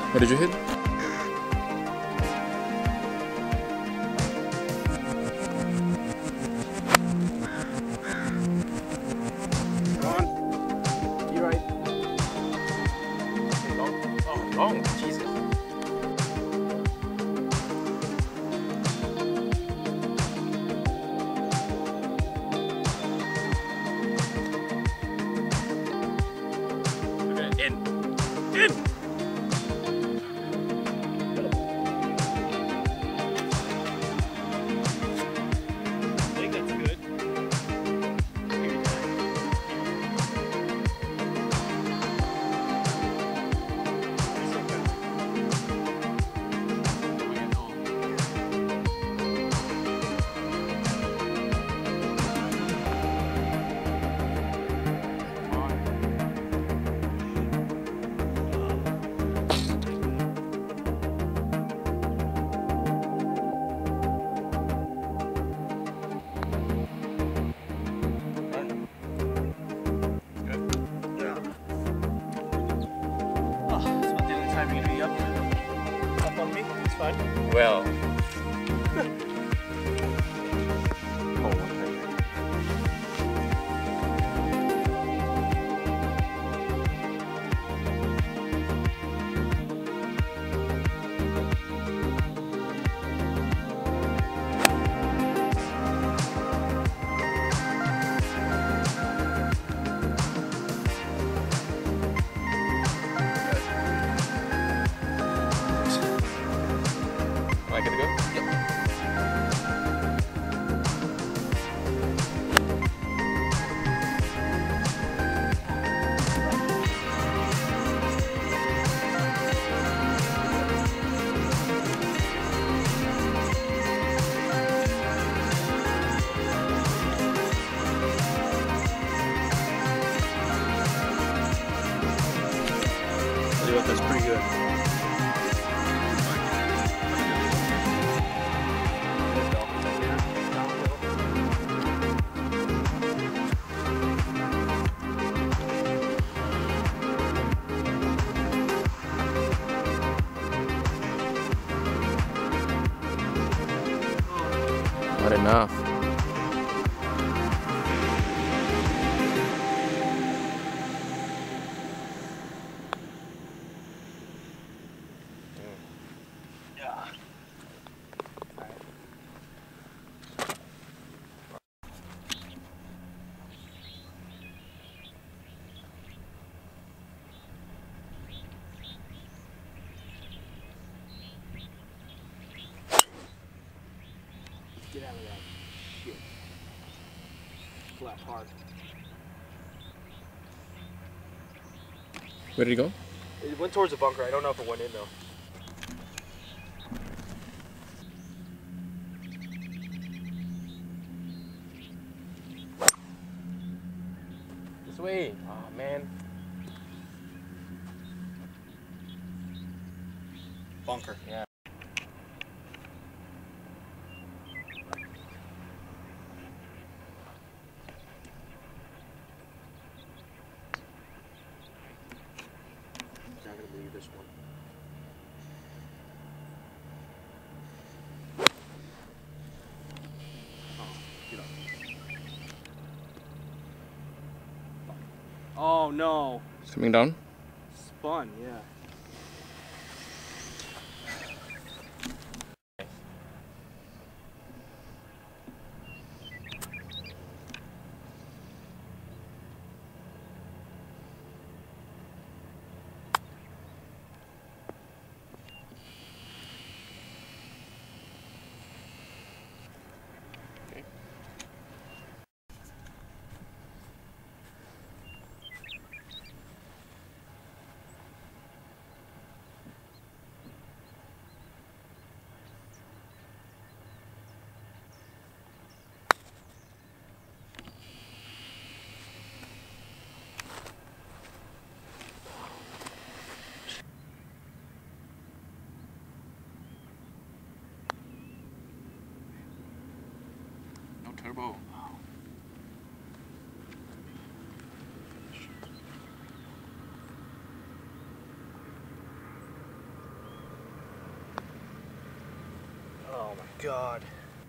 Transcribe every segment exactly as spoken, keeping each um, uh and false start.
What did you hit? Come on. You right. Long. Oh, long. Jesus. Okay, in. In. Well. Am I good to go? Yep. That's pretty good. Not enough. Get out of that shit. Flat hard. Where did he go? It went towards the bunker. I don't know if it went in though. This way. Oh man. Bunker. Yeah. Not gonna believe this one. Oh, get up. Oh no. Coming down? Spun, yeah. Turbo. God.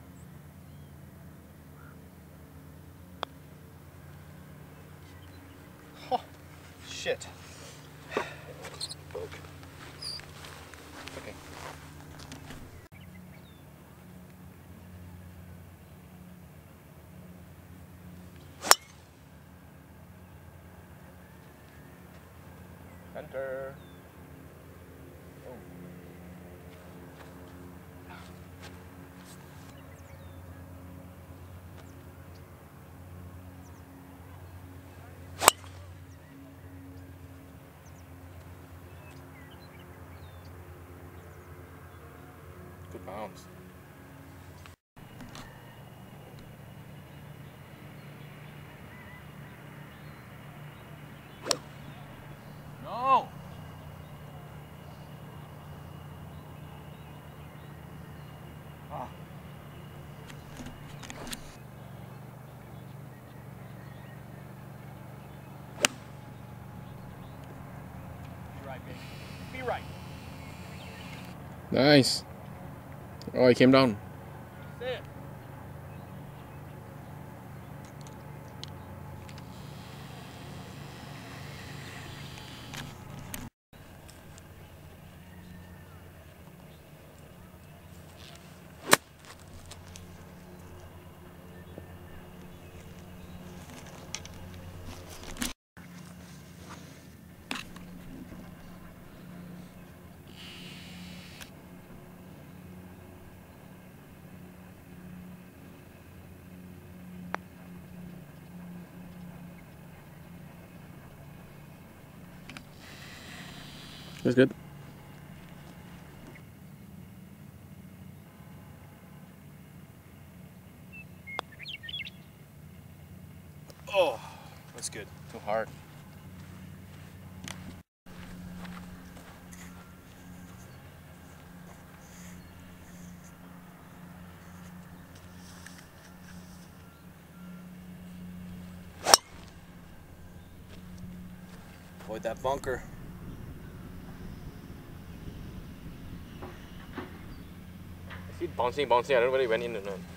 Oh, shit. Poke. Okay. Center. Oh. Good bounce. No! Ah. Be right, baby. Be right. Nice. Oh, he came down. That's it. That's good. Oh, that's good. Too hard. Avoid that bunker. I see it bouncing, bouncing. I don't know whether it went in or not.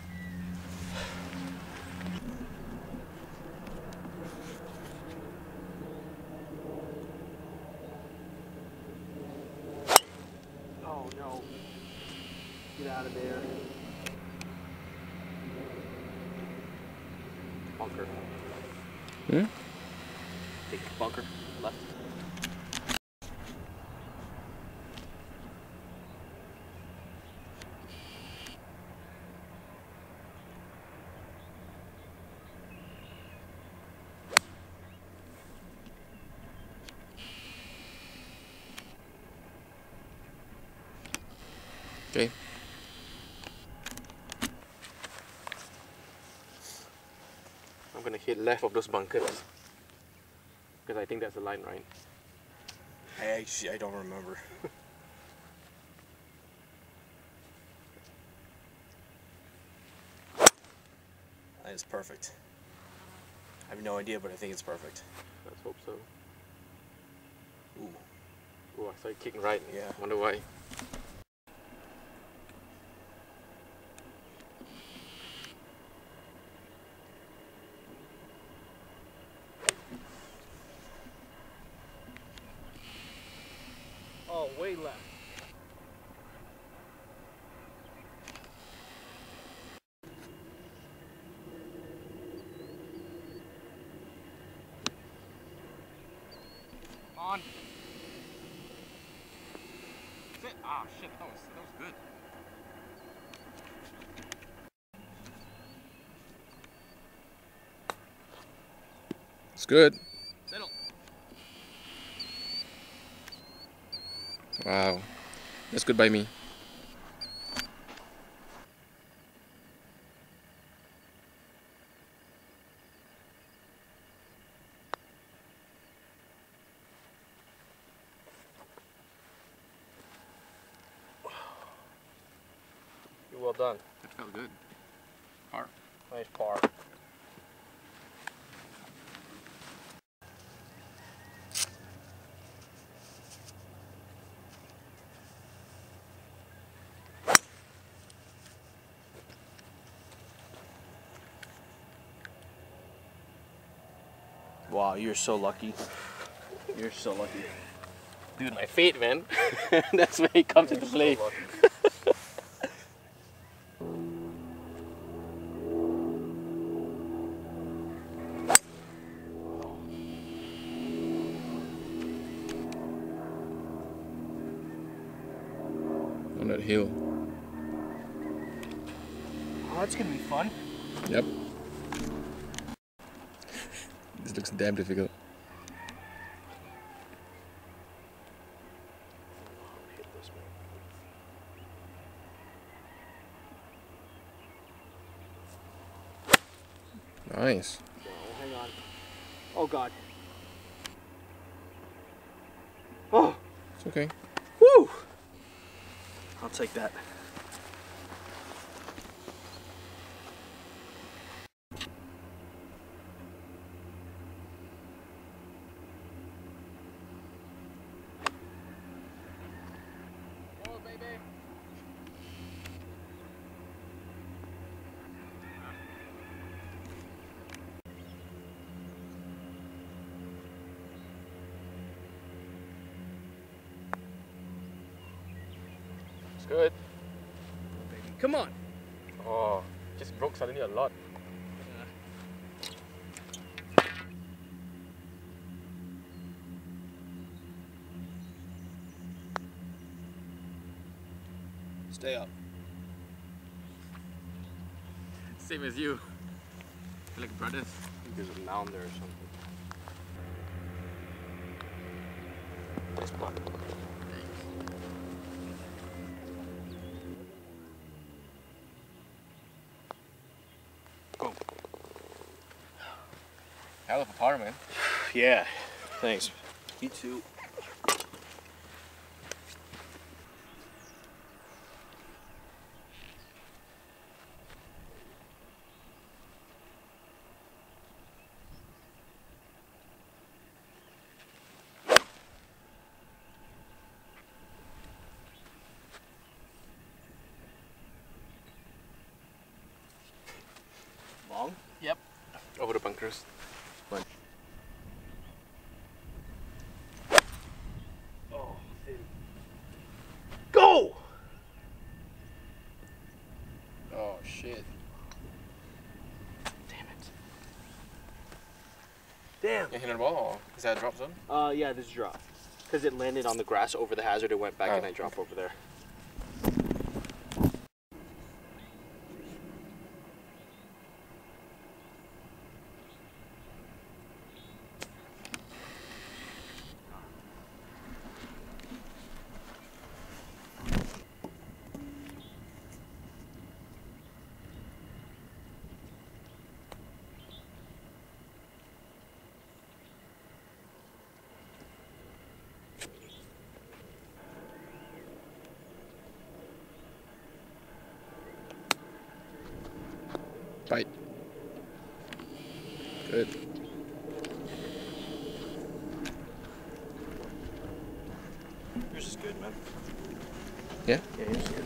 Oh no. Get out of there. Bunker. Hmm? Take bunker. Left. Okay. I'm gonna hit left of those bunkers. Because I think that's the line, right? I actually, I don't remember. That is perfect. I have no idea, but I think it's perfect. Let's hope so. Ooh. Oh, I started kicking right. Yeah. Wonder why. Oh, way left. On. Sit. Ah, shit. That was, that was good. It's good. Settle. Wow. That's good by me. You're well done. That felt good. Par. Nice par. Wow, you're so lucky. You're so lucky. Dude, my fate, man. That's where it comes into play. On that hill. Oh, that's gonna be fun. Yep. This looks damn difficult. Nice. Oh, hang on. Oh God. Oh. It's okay. Woo. I'll take that. It's good. Come on. Oh, just broke suddenly a lot. Stay up. Same as you. We're like brothers. I think there's a mound there or something. Nice putt. Go. Hell of a par, man. Yeah. Thanks. You too. Long? Yep. Over the bunkers. Oh, thin. Go! Oh shit. Damn it. Damn. You hitting the ball or is that a drop zone? Uh, yeah, this drop. Because it landed on the grass over the hazard, it went back Oh. and I dropped over there. Bite. Good. Yours is good, man. Yeah? Yeah, yours is good.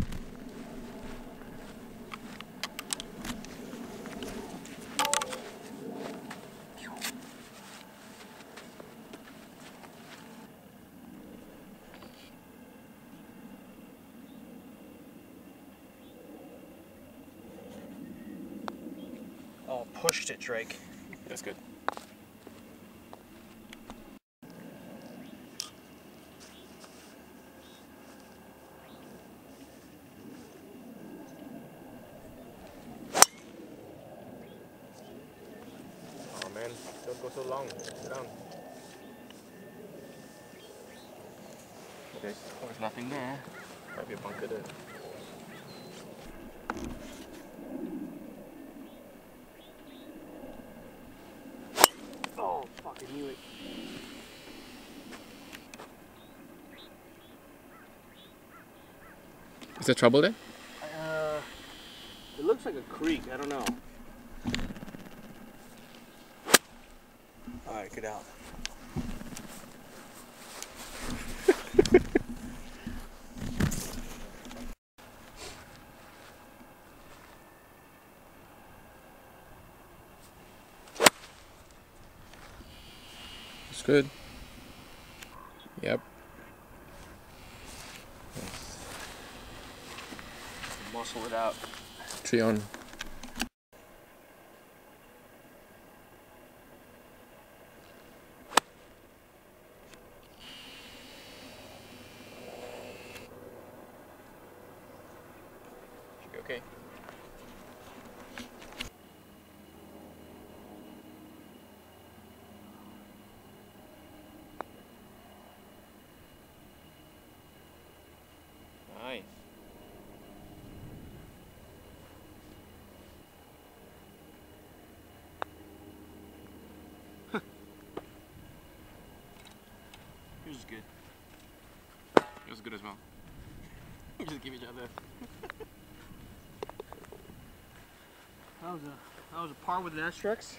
Oh, pushed it, Drake. That's good. Oh man, don't go so long. Sit down. Okay. Oh, there's nothing there. Might be a bunker there. Oh, fuck, I knew it. Is there trouble there? Uh, it looks like a creek. I don't know. All right, get out. good. Yep. Muscle it out. Three on. Should be okay. Nice. Yours is good. It was good as well. Just give each other. That was a that was a par with an asterisk.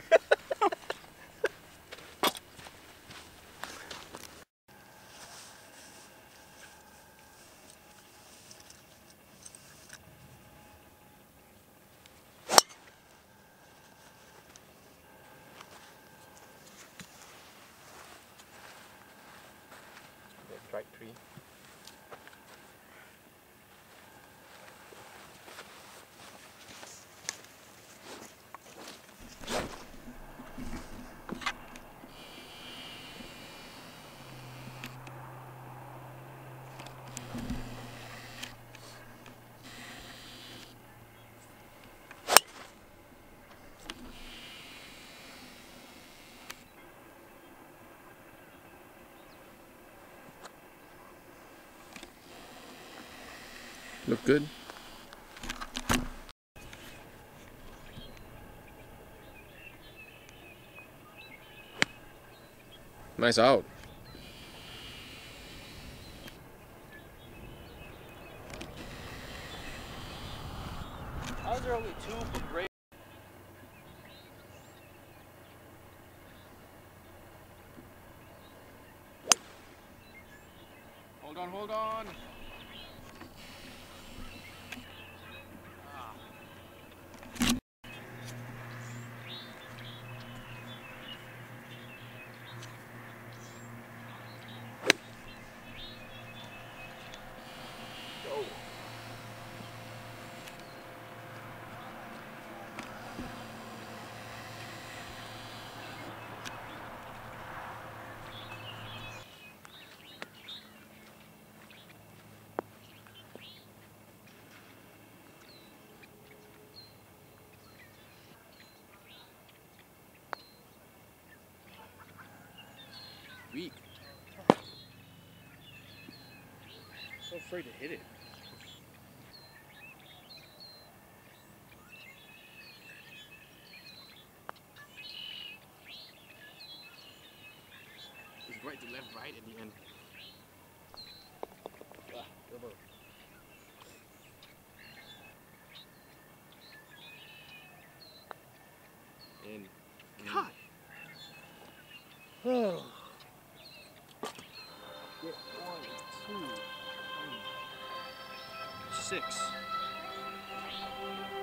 Strike three. Look good. Nice out. How is there only two for great? Hold on, hold on. Go. Weak. So afraid to hit it. It's right to left, right at the end. Ah, elbow. In. in. God. Oh. Get one, two, three, six.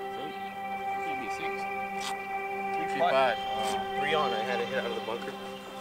Maybe six. Three Three five. five. Uh, three on. I had to hit out of the bunker.